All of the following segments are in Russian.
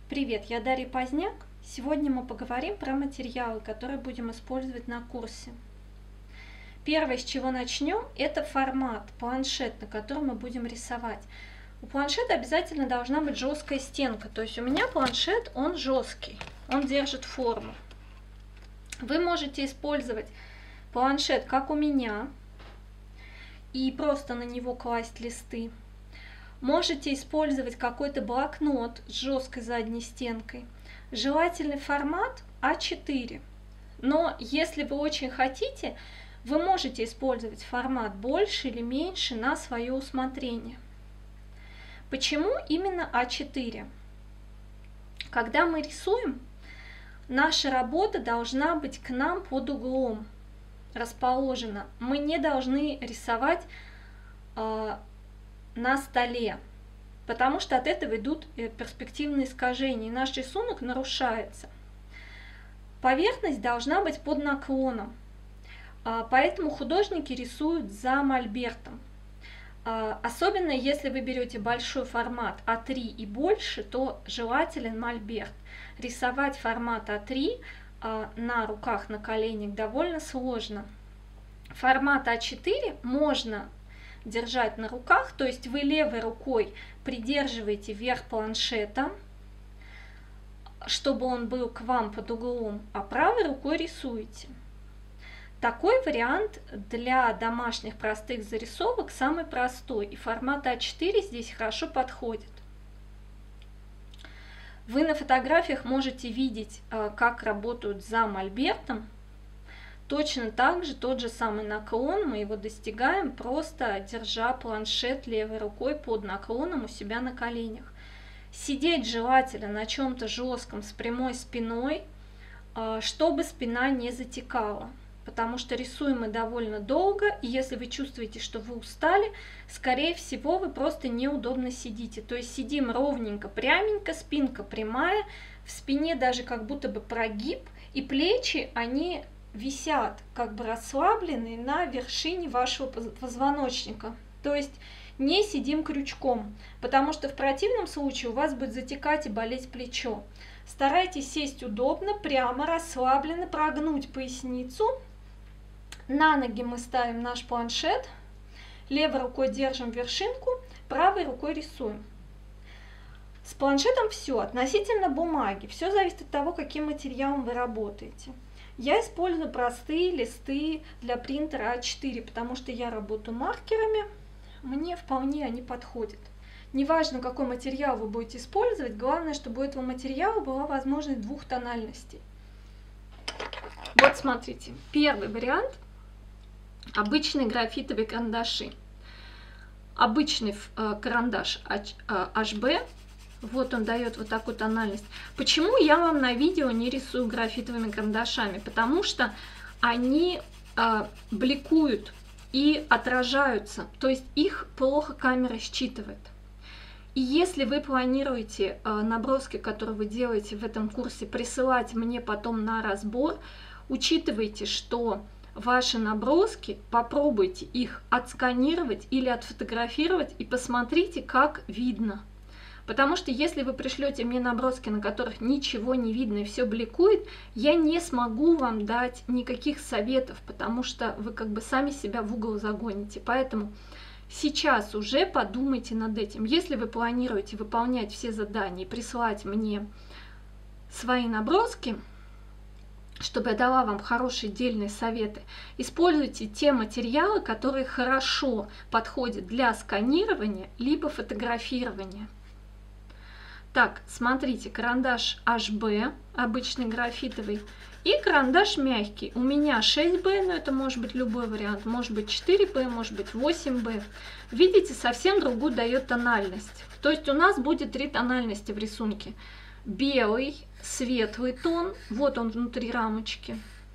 Привет, я Дарья Поздняк. Сегодня мы поговорим про материалы, которые будем использовать на курсе. Первое, с чего начнем, это формат, планшет, на котором мы будем рисовать. У планшета обязательно должна быть жесткая стенка, то есть у меня планшет, он жесткий, он держит форму. Вы можете использовать планшет, как у меня, и просто на него класть листы. Можете использовать какой-то блокнот с жесткой задней стенкой. Желательный формат А4. Но если вы очень хотите, вы можете использовать формат больше или меньше на свое усмотрение. Почему именно А4? Когда мы рисуем, наша работа должна быть к нам под углом расположена. Мы не должны рисовать на столе, потому что от этого идут перспективные искажения, и наш рисунок нарушается. Поверхность должна быть под наклоном, поэтому художники рисуют за мольбертом. Особенно если вы берете большой формат А3 и больше, то желателен мольберт. Рисовать формат А3 на руках, на коленях довольно сложно. Формат А4 можно держать на руках, то есть вы левой рукой придерживаете верх планшета, чтобы он был к вам под углом, а правой рукой рисуете. Такой вариант для домашних простых зарисовок самый простой, и формат А4 здесь хорошо подходит. Вы на фотографиях можете видеть, как работают за мольбертом. Точно так же тот же самый наклон мы его достигаем, просто держа планшет левой рукой под наклоном у себя на коленях. Сидеть желательно на чем-то жестком с прямой спиной, чтобы спина не затекала, потому что рисуем мы довольно долго, и если вы чувствуете, что вы устали, скорее всего вы просто неудобно сидите. То есть сидим ровненько, пряменько, спинка прямая, в спине даже как будто бы прогиб, и плечи, они висят как бы расслабленные на вершине вашего позвоночника. То есть не сидим крючком, потому что в противном случае у вас будет затекать и болеть плечо. Старайтесь сесть удобно, прямо, расслабленно, прогнуть поясницу. На ноги мы ставим наш планшет, левой рукой держим вершинку, правой рукой рисуем. С планшетом все. Относительно бумаги, все зависит от того, каким материалом вы работаете. Я использую простые листы для принтера А4, потому что я работаю маркерами, мне вполне они подходят. Неважно, какой материал вы будете использовать, главное, чтобы у этого материала была возможность двух тональностей. Вот смотрите, первый вариант – обычные графитовые карандаши. Обычный карандаш HB. Вот он дает вот такую тональность. Почему я вам на видео не рисую графитовыми карандашами? Потому что они бликуют и отражаются, то есть их плохо камера считывает. И если вы планируете наброски, которые вы делаете в этом курсе, присылать мне потом на разбор, учитывайте, что ваши наброски, попробуйте их отсканировать или отфотографировать и посмотрите, как видно. Потому что если вы пришлете мне наброски, на которых ничего не видно и все бликует, я не смогу вам дать никаких советов, потому что вы как бы сами себя в угол загоните. Поэтому сейчас уже подумайте над этим. Если вы планируете выполнять все задания и присылать мне свои наброски, чтобы я дала вам хорошие дельные советы, используйте те материалы, которые хорошо подходят для сканирования либо фотографирования. Так, смотрите, карандаш HB, обычный графитовый, и карандаш мягкий. У меня 6B, но это может быть любой вариант, может быть 4B, может быть 8B. Видите, совсем другую дает тональность. То есть у нас будет 3 тональности в рисунке. Белый, светлый тон, вот он внутри рамочки,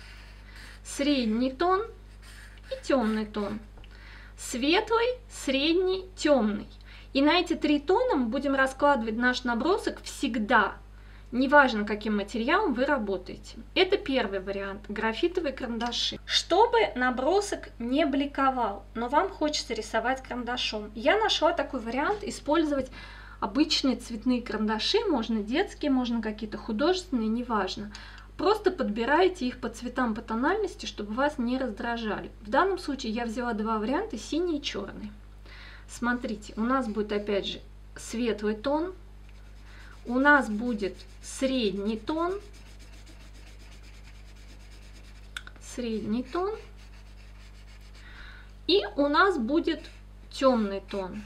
средний тон и темный тон. Светлый, средний, темный. И на эти 3 тона мы будем раскладывать наш набросок всегда, неважно, каким материалом вы работаете. Это первый вариант, графитовые карандаши. Чтобы набросок не бликовал, но вам хочется рисовать карандашом, я нашла такой вариант использовать обычные цветные карандаши, можно детские, можно какие-то художественные, неважно. Просто подбирайте их по цветам, по тональности, чтобы вас не раздражали. В данном случае я взяла два варианта, синий и черный. Смотрите, у нас будет опять же светлый тон, у нас будет средний тон, и у нас будет темный тон.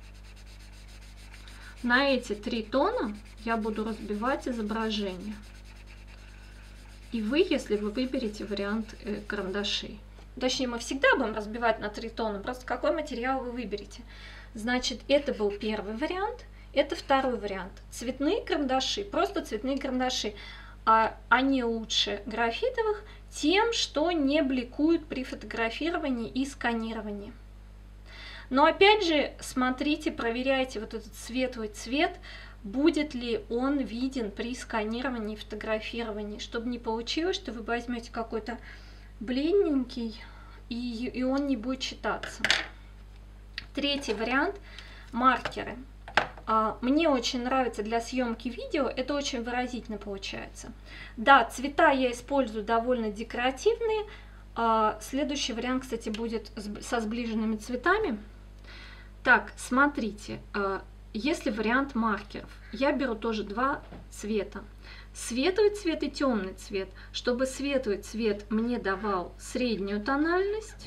На эти три тона я буду разбивать изображение. И вы, если вы выберете вариант карандашей. Точнее, мы всегда будем разбивать на три тона, просто какой материал вы выберете. Значит, это был первый вариант, это второй вариант. Цветные карандаши, просто цветные карандаши. Они лучше графитовых тем, что не бликуют при фотографировании и сканировании. Но опять же, смотрите, проверяйте вот этот светлый цвет, будет ли он виден при сканировании и фотографировании, чтобы не получилось, что вы возьмете какой-то бледненький, и он не будет читаться. Третий вариант – маркеры. Мне очень нравится для съемки видео, это очень выразительно получается. Да, цвета я использую довольно декоративные. Следующий вариант, кстати, будет со сближенными цветами. Так, смотрите, если вариант маркеров, я беру тоже два цвета. Светлый цвет и темный цвет. Чтобы светлый цвет мне давал среднюю тональность.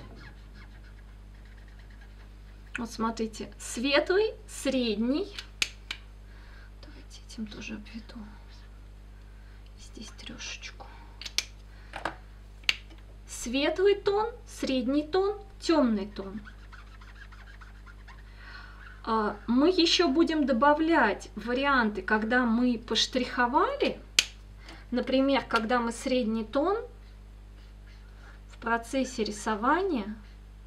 Вот смотрите, светлый, средний. Давайте этим тоже обведу. Здесь трешечку. Светлый тон, средний тон, темный тон. Мы еще будем добавлять варианты, когда мы поштриховали. Например, когда мы средний тон в процессе рисования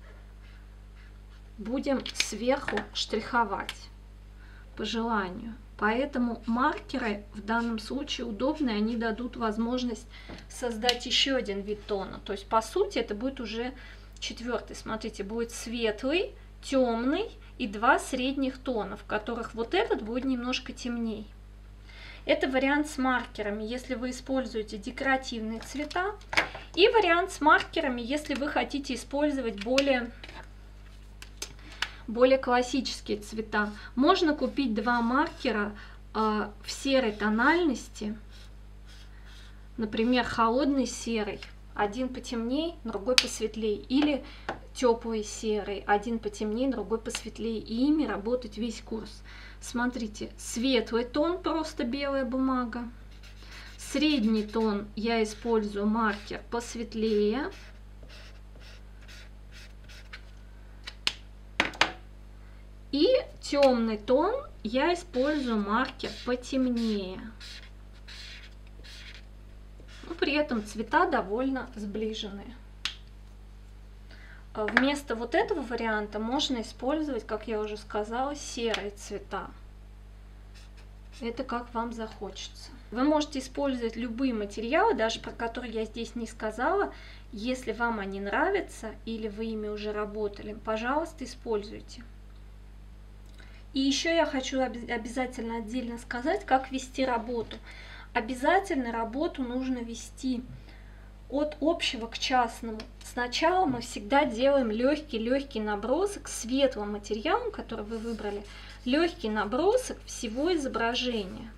будем сверху штриховать по желанию. Поэтому маркеры в данном случае удобные, они дадут возможность создать еще один вид тона. То есть, по сути, это будет уже четвертый. Смотрите, будет светлый, темный и два средних тона, в которых вот этот будет немножко темней. Это вариант с маркерами, если вы используете декоративные цвета. И вариант с маркерами, если вы хотите использовать более классические цвета. Можно купить два маркера в серой тональности, например, холодный серый, один потемнее, другой посветлее, или теплый серый, один потемнее, другой посветлее, и ими работать весь курс. Смотрите, светлый тон, просто белая бумага, средний тон я использую маркер посветлее, и темный тон я использую маркер потемнее. Но при этом цвета довольно сближенные. Вместо вот этого варианта можно использовать, как я уже сказала, серые цвета. Это как вам захочется. Вы можете использовать любые материалы, даже про которые я здесь не сказала. Если вам они нравятся или вы ими уже работали, пожалуйста, используйте. И еще я хочу обязательно отдельно сказать, как вести работу. Обязательно работу нужно вести от общего к частному. Сначала мы всегда делаем легкий набросок светлым материалом, который вы выбрали, легкий набросок всего изображения.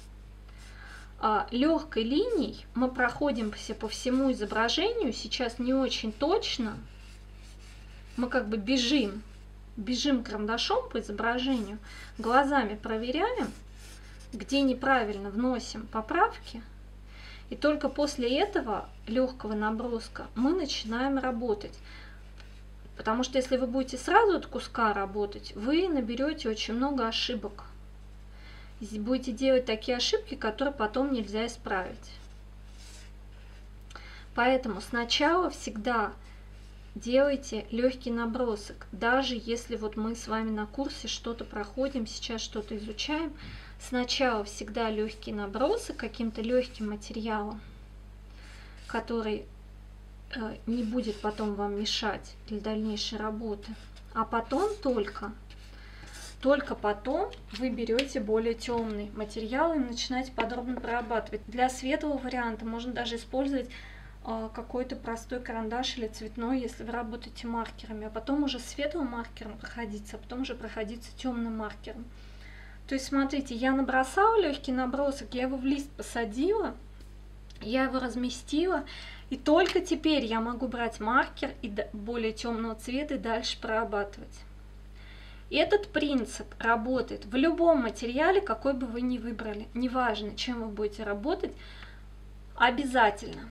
Легкой линией мы проходимся по всему изображению, сейчас не очень точно, мы как бы бежим карандашом по изображению, глазами проверяем, где неправильно вносим поправки, и только после этого легкого наброска мы начинаем работать. Потому что если вы будете сразу от куска работать, вы наберете очень много ошибок. И будете делать такие ошибки, которые потом нельзя исправить. Поэтому сначала всегда делайте легкий набросок. Даже если вот мы с вами на курсе что-то проходим, сейчас что-то изучаем, сначала всегда легкий набросок каким-то легким материалом, который не будет потом вам мешать для дальнейшей работы. А потом только Только потом вы берете более темный материал и начинаете подробно прорабатывать. Для светлого варианта можно даже использовать какой-то простой карандаш или цветной, если вы работаете маркерами, а потом уже светлым маркером проходиться, а потом уже проходиться темным маркером. То есть, смотрите, я набросала легкий набросок, я его в лист посадила, я его разместила, и только теперь я могу брать маркер и более темного цвета и дальше прорабатывать. Этот принцип работает в любом материале, какой бы вы ни выбрали, неважно, чем вы будете работать, обязательно.